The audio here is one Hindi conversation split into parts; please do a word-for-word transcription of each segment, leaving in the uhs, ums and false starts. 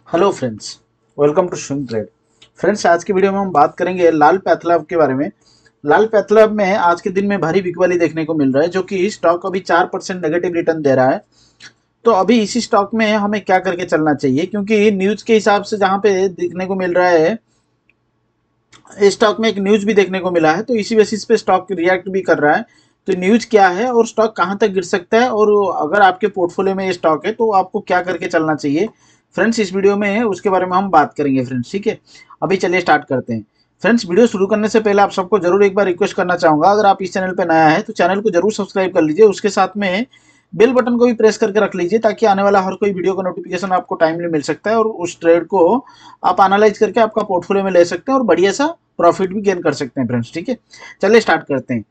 Hello friends, welcome to swing trade. Friends, आज की वीडियो में हम बात करेंगे लाल पैथलैब के बारे में। लाल पैथलैब में आज के दिन में भारी बिकवाली देखने को मिल रहा है, जो कि स्टॉक अभी चार परसेंट नेगेटिव रिटर्न दे रहा है। तो अभी इसी स्टॉक में हमें क्या करके चलना चाहिए, क्योंकि न्यूज के हिसाब से जहाँ पे देखने को मिल रहा है, इस स्टॉक में एक न्यूज भी देखने को मिला है, तो इसी बेसिस पे स्टॉक रिएक्ट भी कर रहा है। तो न्यूज क्या है और स्टॉक कहाँ तक गिर सकता है, और अगर आपके पोर्टफोलियो में ये स्टॉक है तो आपको क्या करके चलना चाहिए, फ्रेंड्स इस वीडियो में उसके बारे में हम बात करेंगे। फ्रेंड्स ठीक है, अभी चलिए स्टार्ट करते हैं। फ्रेंड्स, वीडियो शुरू करने से पहले आप सबको जरूर एक बार रिक्वेस्ट करना चाहूंगा, अगर आप इस चैनल पर नया है तो चैनल को जरूर सब्सक्राइब कर लीजिए, उसके साथ में बेल बटन को भी प्रेस करके रख लीजिए, ताकि आने वाला हर कोई वीडियो का नोटिफिकेशन आपको टाइमली मिल सकता है और उस ट्रेड को आप एनालाइज करके आपका पोर्टफोलियो में ले सकते हैं और बढ़िया सा प्रॉफिट भी गेन कर सकते हैं। फ्रेंड्स ठीक है, चलिए स्टार्ट करते हैं।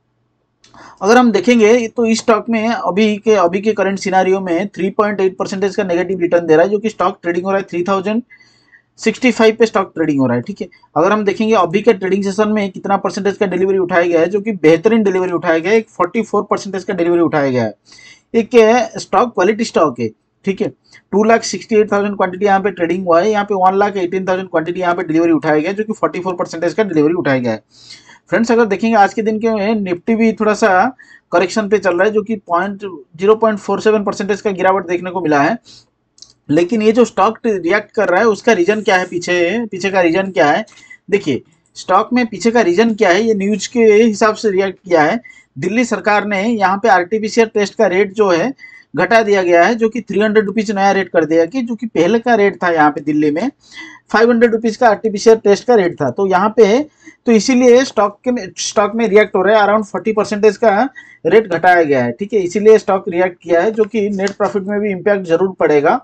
अगर हम देखेंगे तो इस स्टॉक में अभी के अभी के करंट सिनारियो में थ्री पॉइंट एट परसेंटेज का नेगेटिव रिटर्न दे रहा है, जो कि स्टॉक ट्रेडिंग हो रहा है थ्री थाउजेंड सिक्सटी फाइव पे स्टॉक ट्रेडिंग हो रहा है। ठीक है, अगर हम देखेंगे अभी के ट्रेडिंग सेशन में कितना परसेंटेज का डिलीवरी उठाया गया है, जो कि बेहतरीन डिलीवरी उठाया गया है, एक फोर्टी फोर परसेंटेज का डिलीवरी उठाया गया है। एक स्टॉक क्वालिटी स्टॉक है। ठीक है, two lakh sixty eight thousand quantity यहाँ पे ट्रेडिंग हुआ है, यहाँ पे one lakh eighteen thousand quantity यहाँ पे डिलीवरी उठाया गया है, जो कि फोर्टी फोर परसेंटेज का डिलीवरी उठाया गया है। फ्रेंड्स, अगर देखेंगे आज के दिन के निफ्टी भी थोड़ा सा करेक्शन पे चल रहा है, जो कि point zero point four seven percentage का गिरावट देखने को मिला है। लेकिन ये जो स्टॉक रिएक्ट कर रहा है उसका रीजन क्या है, पीछे पीछे का रीजन क्या है, देखिए स्टॉक में पीछे का रीजन क्या है, ये न्यूज के हिसाब से रिएक्ट किया है। दिल्ली सरकार ने यहाँ पे आरटीपीसीआर टेस्ट का रेट जो है घटा दिया गया है, जो कि थ्री हंड्रेड रुपीज नया रेट कर दिया कि जो कि पहले का रेट था यहाँ पे दिल्ली में फाइव हंड्रेड रुपीज का आरटीपीसीआर टेस्ट का रेट था। तो यहाँ पे तो इसीलिए स्टॉक के स्टॉक में रिएक्ट हो रहा है, अराउंड फोर्टी परसेंटेज का रेट घटाया गया है। ठीक है, इसीलिए स्टॉक रिएक्ट किया है, जो कि नेट प्रॉफिट में भी इम्पैक्ट जरूर पड़ेगा।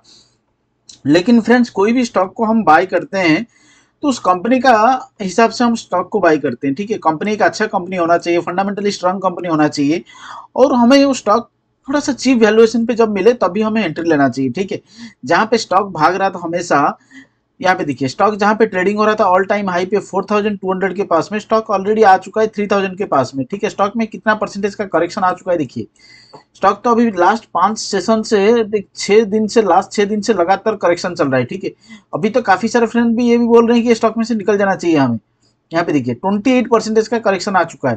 लेकिन फ्रेंड्स, कोई भी स्टॉक को हम बाय करते हैं तो उस कंपनी का हिसाब से हम स्टॉक को बाय करते हैं। ठीक है, कंपनी का अच्छा कंपनी होना चाहिए, फंडामेंटली स्ट्रांग कंपनी होना चाहिए, और हमें वो स्टॉक थोड़ा सा चीप वैल्यूएशन पे जब मिले तभी हमें एंट्री लेना चाहिए। ठीक है, जहाँ पे स्टॉक भाग रहा था हमेशा, यहाँ पे देखिए स्टॉक जहाँ पे ट्रेडिंग हो रहा था ऑल टाइम हाई पे फोर थाउजेंड टू हंड्रेड के पास में, स्टॉक ऑलरेडी आ चुका है थ्री थाउजेंड के पास में। ठीक है, स्टॉक में कितना परसेंटेज का करेक्शन आ चुका है, देखिए स्टॉक तो अभी लास्ट पांच सेशन से छह दिन से लास्ट छह दिन से लगातार करेक्शन चल रहा है। ठीक है, अभी तो काफी सारे फ्रेंड भी ये भी बोल रहे हैं कि स्टॉक में से निकल जाना चाहिए हमें। यहाँ पे देखिए ट्वेंटी एट परसेंटेज का करेक्शन आ चुका है।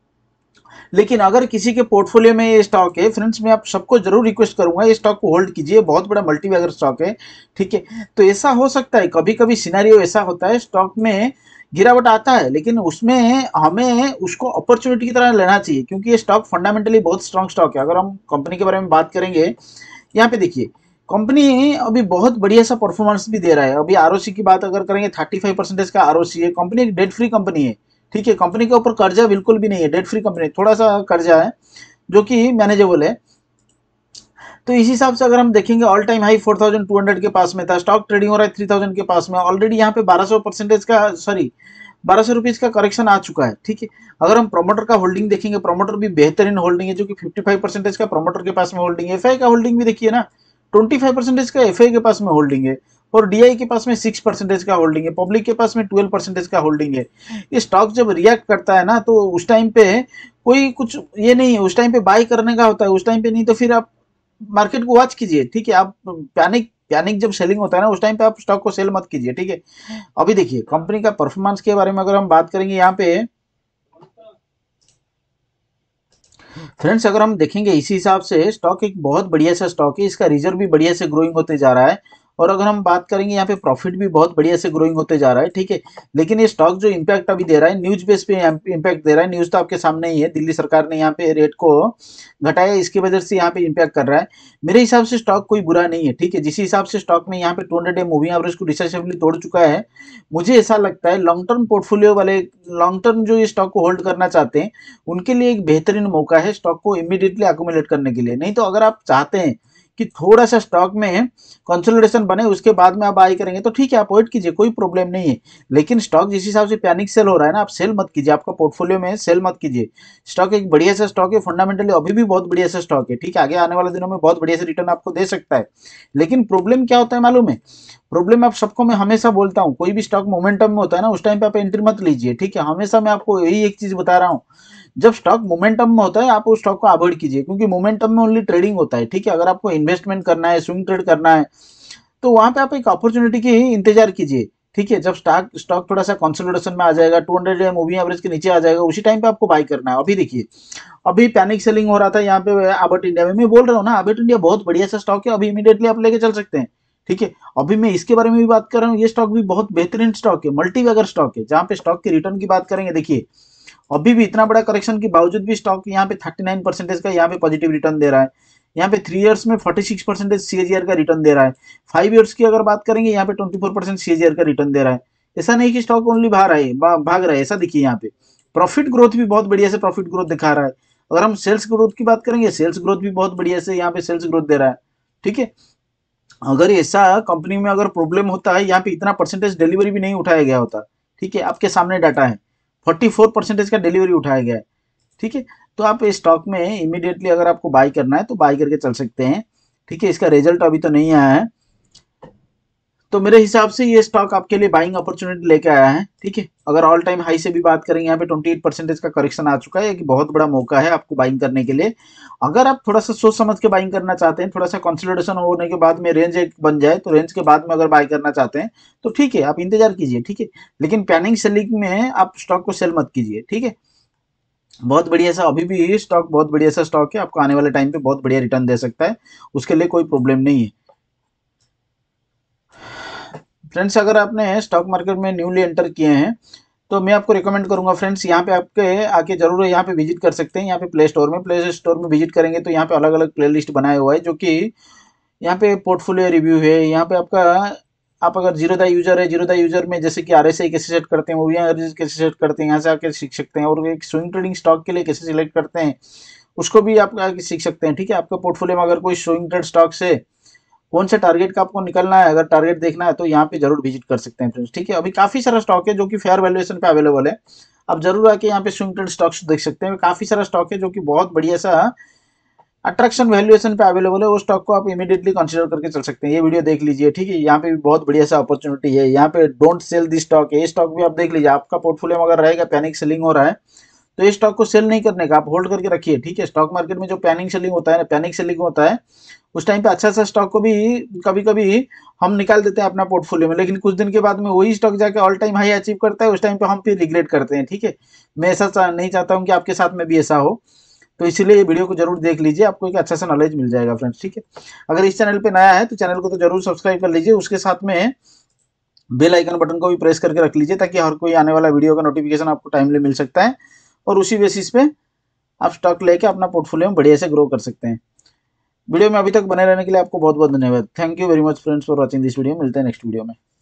लेकिन अगर किसी के पोर्टफोलियो में ये स्टॉक है, फ्रेंड्स मैं आप सबको जरूर रिक्वेस्ट करूंगा ये स्टॉक को होल्ड कीजिए, बहुत बड़ा मल्टीबैगर स्टॉक है। ठीक है, तो ऐसा हो सकता है कभी कभी सिनेरियो ऐसा होता है स्टॉक में गिरावट आता है, लेकिन उसमें हमें उसको अपॉर्चुनिटी की तरह लेना चाहिए, क्योंकि ये स्टॉक फंडामेंटली बहुत स्ट्रांग स्टॉक है। अगर हम कंपनी के बारे में बात करेंगे, यहाँ पे देखिए कंपनी अभी बहुत बढ़िया सा परफॉर्मेंस भी दे रहा है। अभी आरओसी की बात अगर करेंगे, थर्टी फाइव परसेंटेज का आरओसी है, कंपनी एक डेट फ्री कंपनी है। ठीक है, कंपनी के ऊपर कर्जा बिल्कुल भी नहीं है, डेट फ्री कंपनी, थोड़ा सा कर्जा है जो कि मैनेजेबल है। तो इस हिसाब से अगर हम देखेंगे all time high four thousand two hundred के पास में था, स्टॉक ट्रेडिंग हो रहा है थ्री थाउजेंड के पास में, ऑलरेडी यहाँ पे बारह सौ परसेंटेज का सॉरी बारह सौ रुपीज का करेक्शन आ चुका है। ठीक है, अगर हम प्रोमोटर का होल्डिंग देखेंगे, प्रोमोटर भी बेहतरीन होल्डिंग है, जो कि फिफ्टी फाइव परसेंटेज का प्रोमोटर के पास में होल्डिंग है। एफआई का होल्डिंग भी देखिए ना, ट्वेंटी फाइव परसेंटेज का एफआई के पास में होल्डिंग है, और डीआई के पास में सिक्स परसेंटेज का होल्डिंग है, पब्लिक के पास में ट्वेल्व परसेंटेज का होल्डिंग है। ये स्टॉक जब रिएक्ट करता है ना, तो उस टाइम पे कोई कुछ ये नहीं है, उस टाइम पे बाई करने का होता है, उस टाइम पे नहीं तो फिर आप मार्केट को वॉच कीजिए। ठीक है, आप पैनिक पैनिक जब सेलिंग होता है ना, उस टाइम पे आप स्टॉक को सेल मत कीजिए। ठीक है, अभी देखिए कंपनी का परफॉर्मेंस के बारे में अगर हम बात करेंगे, यहाँ पे फ्रेंड्स अगर हम देखेंगे इसी हिसाब से स्टॉक एक बहुत बढ़िया सा स्टॉक है, इसका रिजर्व भी बढ़िया से ग्रोइंग होते जा रहा है, और अगर हम बात करेंगे यहाँ पे प्रॉफिट भी बहुत बढ़िया से ग्रोइंग होते जा रहा है। ठीक है, लेकिन ये स्टॉक जो इम्पैक्ट अभी दे रहा है न्यूज बेस पे इम्पैक्ट दे रहा है, न्यूज तो आपके सामने ही है, दिल्ली सरकार ने यहाँ पे रेट को घटाया, इसकी वजह से यहाँ पे इम्पैक्ट कर रहा है। मेरे हिसाब से स्टॉक कोई बुरा नहीं है। ठीक है, जिस हिसाब से स्टॉक में यहाँ पे two hundred day moving average को डिसाइसिवली तोड़ चुका है, मुझे ऐसा लगता है लॉन्ग टर्म पोर्टफोलियो वाले, लॉन्ग टर्म जो ये स्टॉक को होल्ड करना चाहते हैं उनके लिए एक बेहतरीन मौका है स्टॉक को इमीडिएटली अकोमुलेट करने के लिए। नहीं तो अगर आप चाहते हैं कि थोड़ा सा स्टॉक में कंसोलिडेशन बने उसके बाद में आप बाई करेंगे, तो ठीक है आप वेट कीजिए, कोई प्रॉब्लम नहीं है। लेकिन स्टॉक जिस हिसाब से पैनिक सेल हो रहा है ना, आप सेल मत कीजिए, आपका पोर्टफोलियो में सेल मत कीजिए। स्टॉक एक बढ़िया सा स्टॉक है, फंडामेंटली अभी भी बहुत बढ़िया सा स्टॉक है। ठीक है, आगे आने वाले दिनों में बहुत बढ़िया से रिटर्न आपको दे सकता है। लेकिन प्रॉब्लम क्या होता है मालूम है, प्रॉब्लम आप सबको मैं हमेशा बोलता हूँ, कोई भी स्टॉक मोमेंटम में होता है ना, उस टाइम पे आप एंट्री मत लीजिए। ठीक है, हमेशा मैं आपको यही एक चीज बता रहा हूँ, जब स्टॉक मोमेंटम में होता है आप उस स्टॉक को अवॉइड कीजिए, क्योंकि मोमेंटम में ओनली ट्रेडिंग होता है। ठीक है, अगर आपको इन्वेस्टमेंट करना है, स्विंग ट्रेड करना है, तो वहां पे आप एक अपॉर्चुनिटी की इंतजार कीजिए, ठीक है। जब स्टॉक स्टॉक थोड़ा सा कंसोलिडेशन में आ जाएगा, टू हंड्रेड मूविंग एवरेज के नीचे आ जाएगा, उसी टाइम पे आपको बाई करना है। अभी देखिए, अभी पैनिक सेलिंग हो रहा था यहाँ पे अबट इंडिया में, मैं बोल रहा हूँ ना, अबट इंडिया बहुत बढ़िया सा स्टॉक है, अभी इमीडिएटली आप लेके चल सकते हैं, ठीक है। अभी मैं इसके बारे में भी बात कर रहा हूँ, ये स्टॉक भी बहुत बेहतरीन स्टॉक है, मल्टीबैगर स्टॉक है। जहाँ पे स्टॉक के रिटर्न की बात करेंगे, देखिए अभी भी इतना बड़ा करेक्शन के बावजूद भी स्टॉक यहाँ पे थर्टी नाइन परसेंटेज का यहाँ पे पॉजिटिव रिटर्न दे रहा है। यहाँ पे थ्री इयर्स में फोर्टी सिक्स परसेंटेज सीएजीआर का रिटर्न दे रहा है। फाइव इयर्स की अगर बात करेंगे, यहाँ पे ट्वेंटी फोर परसेंट सीएजीआर का रिटर्न दे रहा है। ऐसा नहीं कि स्टॉक ओनली भाग रहा है भाग रहा है, ऐसा देखिए यहाँ पे प्रॉफिट ग्रोथ भी बहुत बढ़िया से प्रॉफिट ग्रोथ दिखा रहा है। अगर हम सेल्स ग्रोथ की बात करेंगे, सेल्स ग्रोथ भी बहुत बढ़िया से यहाँ पे सेल्स ग्रोथ दे रहा है, ठीक है। अगर ऐसा कंपनी में अगर प्रॉब्लम होता है, यहाँ पे इतना परसेंटेज डिलीवरी भी नहीं उठाया गया होता, ठीक है। आपके सामने डाटा है, फोर्टी फोर परसेंटेज का डिलीवरी उठाया गया है, ठीक है। तो आप इस स्टॉक में इमीडिएटली अगर आपको बाई करना है तो बाई करके चल सकते हैं, ठीक है। इसका रिजल्ट अभी तो नहीं आया है, तो मेरे हिसाब से ये स्टॉक आपके लिए बाइंग अपॉर्चुनिटी लेके आया है, ठीक है। अगर ऑल टाइम हाई से भी बात करेंगे, यहाँ पे ट्वेंटी एट परसेंटेज का करेक्शन आ चुका है, एक बहुत बड़ा मौका है आपको बाइंग करने के लिए। अगर आप थोड़ा सा सोच समझ के बाइंग करना चाहते हैं, थोड़ा सा कंसोलिडेशन होने के बाद में रेंज एक बन जाए, तो रेंज के बाद में अगर बाई करना चाहते हैं तो ठीक है, आप इंतजार कीजिए, ठीक है। लेकिन पैनिक सेलिंग में आप स्टॉक को सेल मत कीजिए, ठीक है। बहुत बढ़िया सा अभी भी स्टॉक बहुत बढ़िया सा स्टॉक है, आपको आने वाले टाइम पे बहुत बढ़िया रिटर्न दे सकता है, उसके लिए कोई प्रॉब्लम नहीं है। फ्रेंड्स, अगर आपने स्टॉक मार्केट में न्यूली एंटर किए हैं तो मैं आपको रिकमेंड करूंगा फ्रेंड्स, यहाँ पे आपके आके जरूर यहाँ पे विजिट कर सकते हैं। यहाँ पे प्ले स्टोर में प्ले स्टोर में विजिट करेंगे तो यहाँ पे अलग अलग प्ले लिस्ट बनाया हुआ है, जो कि यहाँ पे पोर्टफोलियो रिव्यू है। यहाँ पे आपका आप अगर जीरो दा यूजर है, जीरो दा यूजर में जैसे कि आर एस आई कैसे सेट करते हैं, मूवियाँ कैसे सेट करते हैं, यहाँ से आके सीख सकते हैं। और एक स्विंग ट्रेडिंग स्टॉक के लिए कैसे सिलेक्ट करते हैं, उसको भी आप आके सीख सकते हैं, ठीक है। आपका पोर्टफोलियो में अगर कोई स्विंग ट्रेड स्टॉक से कौन से टारगेट का आपको निकलना है, अगर टारगेट देखना है तो यहाँ पे जरूर विजिट कर सकते हैं फ्रेंड्स, ठीक है। अभी काफी सारा स्टॉक है जो कि फेयर वैल्यूएशन पे अवेलेबल है, आप जरूर आके यहाँ पे स्विंग ट्रेड स्टॉक्स देख सकते हैं। काफी सारा स्टॉक है जो कि बहुत बढ़िया सा अट्रैक्शन वैल्यूएशन पे अवेलेबल है, वो स्टॉक को आप इमीडिएटली कंसीडर करके चल सकते हैं। ये वीडियो देख लीजिए, ठीक है। यहाँ पे भी बहुत बढ़िया सा अपॉर्चुनिटी है, यहाँ पे डोंट सेल दी स्टॉक है, ये स्टॉक भी आप देख लीजिए। आपका पोर्टफोलियो में अगर रहेगा पैनिक सेलिंग हो रहा है तो ये स्टॉक को सेल नहीं करने का, आप होल्ड करके रखिए, ठीक है। स्टॉक मार्केट में जो पैनिक सेलिंग होता है पैनिक सेलिंग होता है उस टाइम पे अच्छा सा स्टॉक को भी कभी कभी हम निकाल देते हैं अपना पोर्टफोलियो में, लेकिन कुछ दिन के बाद में वही स्टॉक जाके ऑल टाइम हाई अचीव करता है, उस टाइम पे हम फिर रिग्रेट करते हैं, ठीक है। मैं ऐसा नहीं चाहता हूँ कि आपके साथ में भी ऐसा हो, तो इसीलिए ये वीडियो को जरूर देख लीजिए, आपको एक अच्छा सा नॉलेज मिल जाएगा फ्रेंड्स, ठीक है। अगर इस चैनल पे नया है तो चैनल को तो जरूर सब्सक्राइब कर लीजिए, उसके साथ में बेल आइकन बटन को भी प्रेस करके रख लीजिए, ताकि हर कोई आने वाला वीडियो का नोटिफिकेशन आपको टाइमली मिल सकता है, और उसी बेसिस पे आप स्टॉक लेके अपना पोर्टफोलियो में बढ़िया से ग्रो कर सकते हैं। वीडियो में अभी तक बने रहने के लिए आपको बहुत बहुत धन्यवाद। Thank you very much friends for watching this video. मिलते हैं नेक्स्ट वीडियो में।